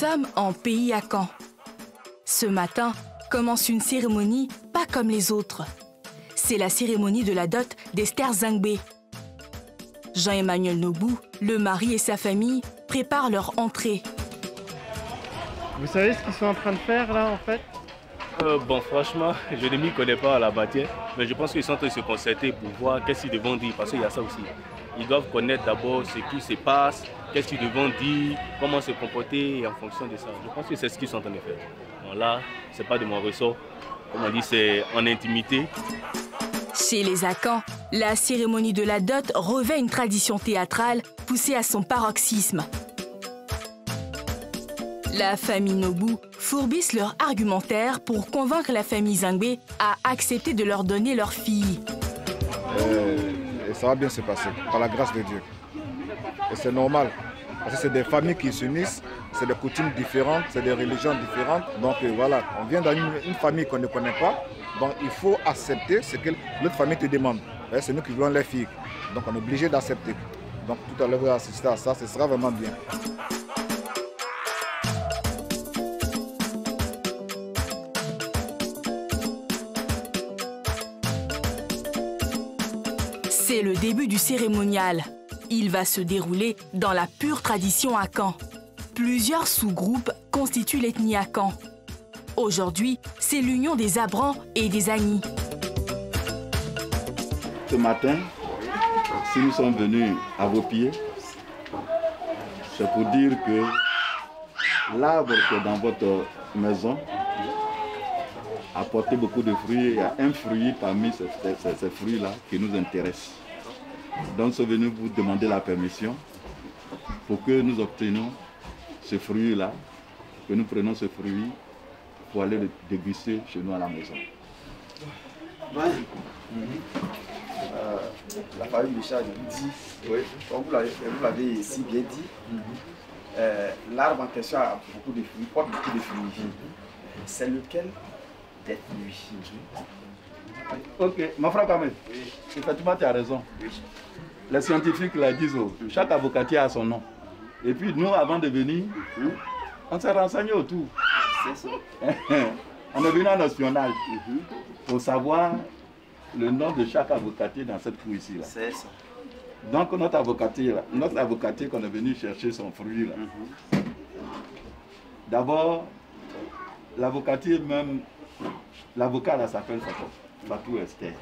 sommes en pays Akan. Ce matin commence une cérémonie pas comme les autres. C'est la cérémonie de la dot d'Esther Zingbe. Jean-Emmanuel Nobou, le mari et sa famille préparent leur entrée. Vous savez ce qu'ils sont en train de faire là en fait? Bon, franchement, je ne m'y connais pas à la matière, mais je pense qu'ils sont en train de se concerter pour voir qu'est-ce qu'ils devront dire, parce qu'il y a ça aussi. Ils doivent connaître d'abord ce qui se passe, qu'est-ce qu'ils devront dire, comment se comporter, et en fonction de ça. Je pense que c'est ce qu'ils sont en train de faire. Bon, là, ce n'est pas de mon ressort. Comme on dit, c'est en intimité. Chez les Akans, la cérémonie de la dot revêt une tradition théâtrale poussée à son paroxysme. La famille Nobou fourbisse leur argumentaire pour convaincre la famille Zingbe à accepter de leur donner leur fille. Et ça va bien se passer, par la grâce de Dieu. Et c'est normal, parce que c'est des familles qui s'unissent, c'est des coutumes différentes, c'est des religions différentes. Donc voilà, on vient dans une famille qu'on ne connaît pas, donc il faut accepter ce que l'autre famille te demande. C'est nous qui voulons les filles, donc on est obligé d'accepter. Donc tout à l'heure, vous assistez à ça, ce sera vraiment bien. C'est le début du cérémonial. Il va se dérouler dans la pure tradition Akan. Plusieurs sous-groupes constituent l'ethnie Akan. Aujourd'hui, c'est l'union des Abrans et des Agnis. Ce matin, si nous sommes venus à vos pieds, c'est pour dire que l'arbre qui est dans votre maison a porté beaucoup de fruits. Il y a un fruit parmi ces fruits-là qui nous intéresse. Donc, nous sommes venus vous demander la permission pour que nous obtenions ce fruit-là, que nous prenions ce fruit pour aller le déguster chez nous à la maison. La famille Michel dit, oui, comme vous l'avez si bien dit, l'arbre en question a beaucoup de fruits, porte beaucoup de fruits. C'est lequel des fruits? Ok, mon frère Kamel, effectivement tu as raison. Oui. Les scientifiques la disent, chaque avocatier a son nom. Et puis nous, avant de venir, on s'est renseigné autour. C'est ça. On est venu en espionnage pour savoir le nom de chaque avocatier dans cette cour ici. C'est ça. Donc notre avocatier qu'on est venu chercher son fruit là. D'abord, l'avocatier même, l'avocat là s'appelle Fatou Esther.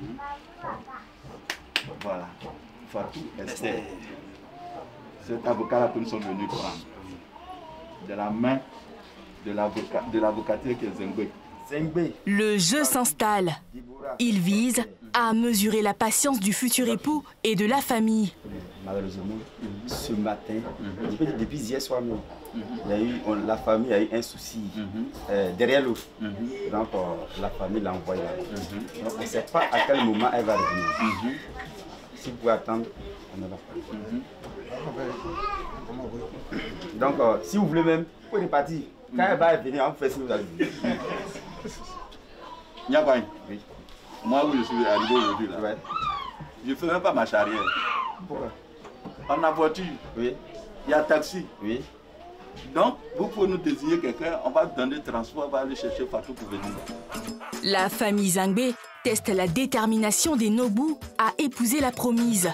Voilà, Fatou Esther. Cet avocat-là que nous sommes venus prendre. De la main de l'avocatier qui est Zingbe. Le jeu s'installe. Il vise à mesurer la patience du futur époux et de la famille. Malheureusement, ce matin, depuis hier soir même, la famille a eu un souci derrière l'eau. Donc la famille l'a envoyé là. Donc on ne sait pas à quel moment elle va revenir. Si vous pouvez attendre, on ne va pas. Donc si vous voulez même, vous pouvez repartir. Quand elle va venir, on vous fait ce que vous allez dire. Niabaï, oui. Moi où je suis arrivé aujourd'hui là, je ne fais même pas ma charrière. Pourquoi? On a voiture, oui. Il y a taxi. Oui. Donc, vous pouvez nous désigner quelqu'un, on va donner le transport, on va aller chercher Fatou pour venir. La famille Zingbe teste la détermination des Nobou à épouser la promise.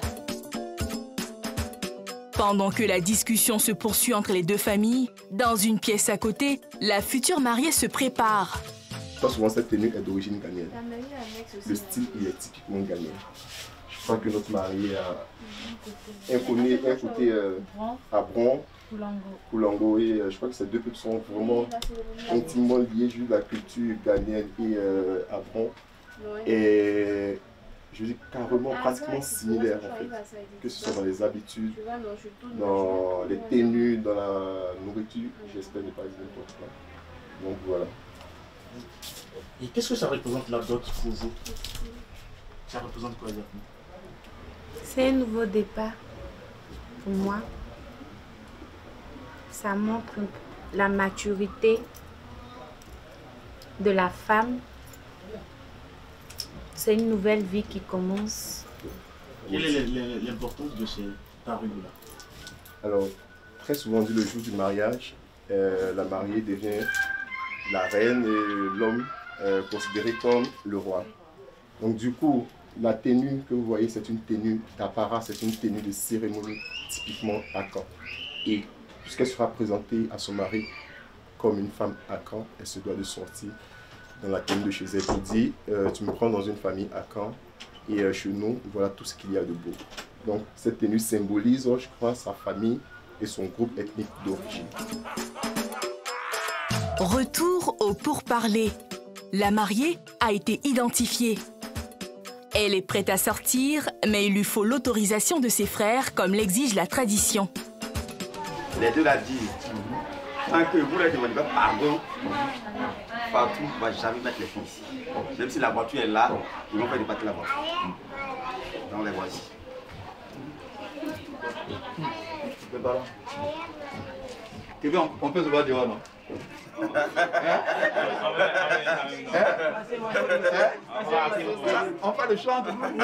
Pendant que la discussion se poursuit entre les deux familles, dans une pièce à côté, la future mariée se prépare. Pas souvent cette tenue est d'origine ghanéenne. Le style il est typiquement ghanéen. Je crois que notre marié a un côté Abron, Koulango, et je crois que ces deux peuples sont vraiment intimement liés juste la culture ghanéenne et Abron. Et je dis carrément pratiquement similaires en fait, que ce soit dans les habitudes, dans les tenues, dans la nourriture, j'espère ne pas dire n'importe quoi. Donc voilà. Et qu'est-ce que ça représente la dot pour vous? Ça représente quoi exactement? C'est un nouveau départ pour moi. Ça montre la maturité de la femme. C'est une nouvelle vie qui commence. Quelle est l'importance de ces parures-là? Alors, très souvent dit le jour du mariage, la mariée devient la reine et l'homme considéré comme le roi. Donc du coup, la tenue que vous voyez, c'est une tenue d'apparat, c'est une tenue de cérémonie typiquement Akan. Et puisqu'elle sera présentée à son mari comme une femme Akan, elle se doit de sortir dans la tenue de chez elle pour dire tu me prends dans une famille Akan et chez nous, voilà tout ce qu'il y a de beau. Donc cette tenue symbolise, je crois, sa famille et son groupe ethnique d'origine. Retour au pourparlers. La mariée a été identifiée. Elle est prête à sortir, mais il lui faut l'autorisation de ses frères, comme l'exige la tradition. Les deux l'ont dit. Tant que vous ne demandez pas pardon, partout, on ne va jamais mettre les filles ici. Même si la voiture est là, ils vont faire débattre la voiture. Donc les voici. Kevin, on peut se voir dehors, non? On fait le chant.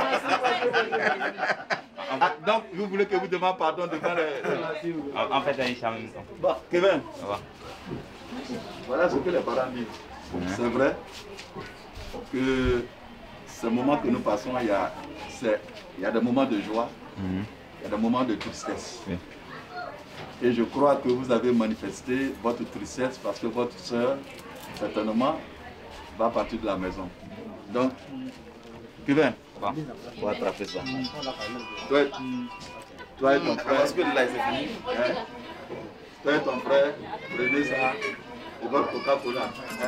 Donc, vous voulez que vous demandiez pardon devant les... En fait, elle est en même temps. Bon, Kevin, voilà ce que les parents disent. C'est vrai que ce moment que nous passons, il y a des moments de joie, il y a des moments de tristesse. Oui. Et je crois que vous avez manifesté votre tristesse parce que votre soeur, certainement, va partir de la maison. Donc, Kevin, on va attraper ça. Toi et ton frère, toi et ton frère, prenez ça et votre Coca-Cola.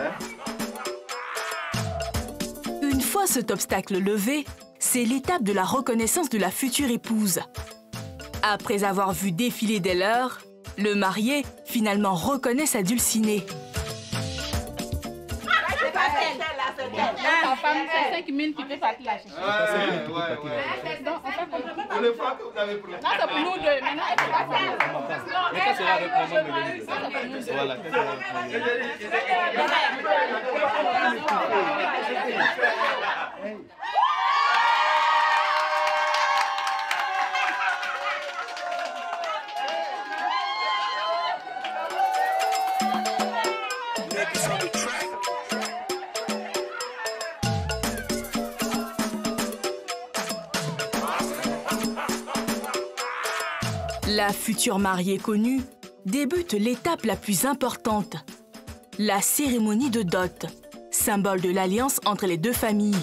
Une fois cet obstacle levé, c'est l'étape de la reconnaissance de la future épouse. Après avoir vu défiler des leurs, le marié finalement reconnaît sa dulcinée. Ta femme, c'est 5 000 qui peut partir la chercher. Donc, on fait comme Pour les femmes que vous avez pris. non, c'est pour nous deux. Maintenant, elle peut pas faire. Mais ça sera avec le moment de l'église. Voilà, ça sera La future mariée connue débute l'étape la plus importante, la cérémonie de dot, symbole de l'alliance entre les deux familles.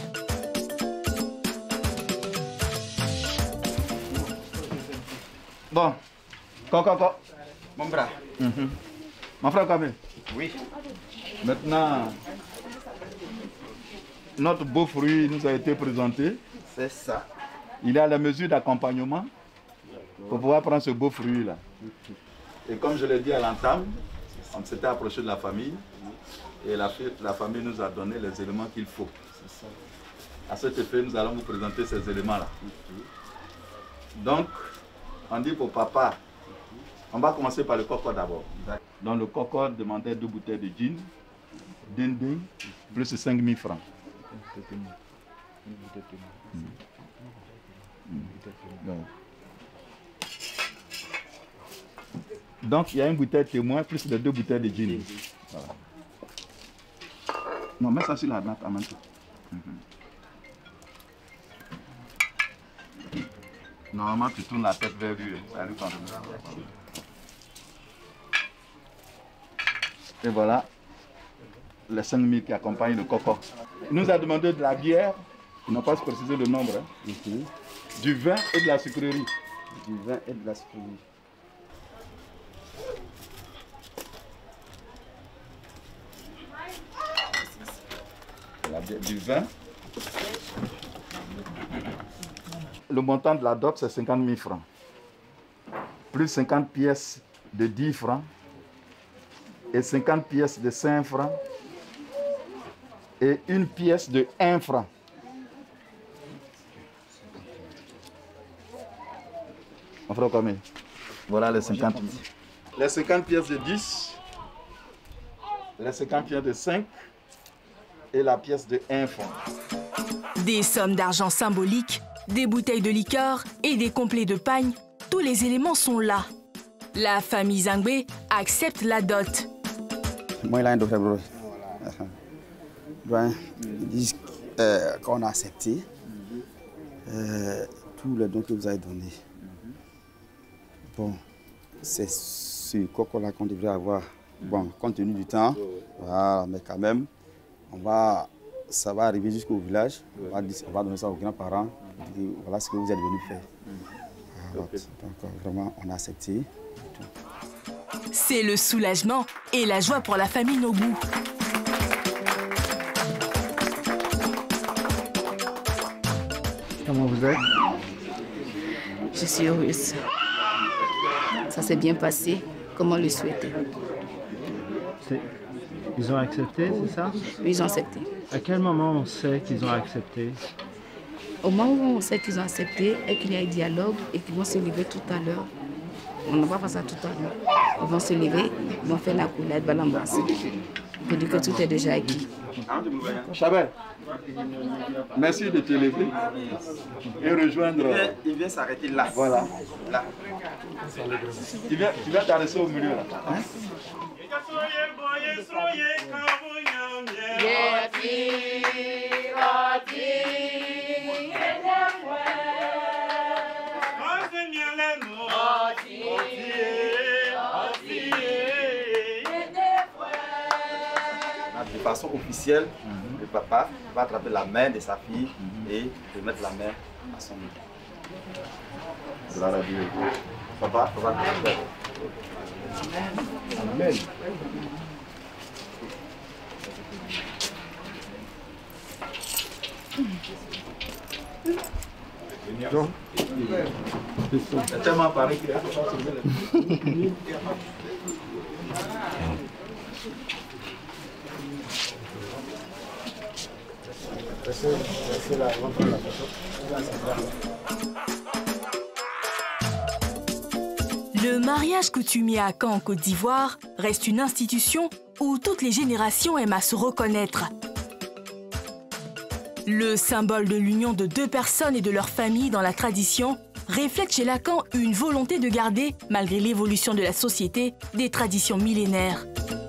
Bon, Mon bras. Mon frère Kamé. Oui. Maintenant, notre beau fruit nous a été présenté. C'est ça. Il est à la mesure d'accompagnement pour pouvoir prendre ce beau fruit-là. Et comme je l'ai dit à l'entame, on s'était approché de la famille et la famille nous a donné les éléments qu'il faut. À cet effet, nous allons vous présenter ces éléments-là. Donc, on dit pour papa, on va commencer par le coco d'abord. Donc le coco demandait 2 bouteilles de gin, dinding, plus 5 000 francs. Donc il y a une bouteille témoin plus les 2 bouteilles de gin. Voilà. Non, mets ça sur la nappe en même temps. Normalement, tu tournes la tête vers lui. Ça lui convient. Et voilà les 5 000 qui accompagnent le coco. Il nous a demandé de la bière, il n'a pas précisé le nombre, du vin et de la sucrerie. Du vin et de la sucrerie. Du vin. Le montant de la dot, c'est 50 000 francs. Plus 50 pièces de 10 francs. Et 50 pièces de 5 francs. Et une pièce de 1 franc. On fera combien? Voilà les 50. Les 50 pièces de 10. Les 50 pièces de 5. Et la pièce de 1 franc. Des sommes d'argent symboliques, des bouteilles de liqueur et des complets de pagne, tous les éléments sont là. La famille Zangbe accepte la dot. Moi, il a un docteur. Ils disent qu'on a accepté tous les dons que vous avez donnés. Bon, c'est ce coco-là qu'on devrait avoir. Bon, compte tenu du temps, voilà, mais quand même, ça va arriver jusqu'au village. On va donner ça aux grands-parents. Voilà ce que vous êtes venus faire. Alors, donc, vraiment, on a accepté. C'est le soulagement et la joie pour la famille Nobu. Comment vous êtes? Je suis heureuse. Ça s'est bien passé comme on le souhaitait. Ils ont accepté, c'est ça? Oui, ils ont accepté. À quel moment on sait qu'ils ont accepté? Au moment où on sait qu'ils ont accepté et qu'il y a un dialogue et qu'ils vont se lever tout à l'heure, on ne va pas ça tout à l'heure. Ils vont se lever, ils vont faire la coulade, ils vont l'embrasser. Pour dire que tout est déjà acquis. Chabel, merci de te lever et rejoindre. Il vient s'arrêter là. Voilà. Là. Tu viens t'arrêter au milieu là. Hein? De façon officielle, le papa va attraper la main de sa fille et remettre la main à son nez. Papa, Amen. C'est tellement pareil qu'il y a. Le mariage coutumier à Caen, en Côte d'Ivoire, reste une institution où toutes les générations aiment à se reconnaître. Le symbole de l'union de deux personnes et de leur famille dans la tradition reflète chez Lacan une volonté de garder, malgré l'évolution de la société, des traditions millénaires.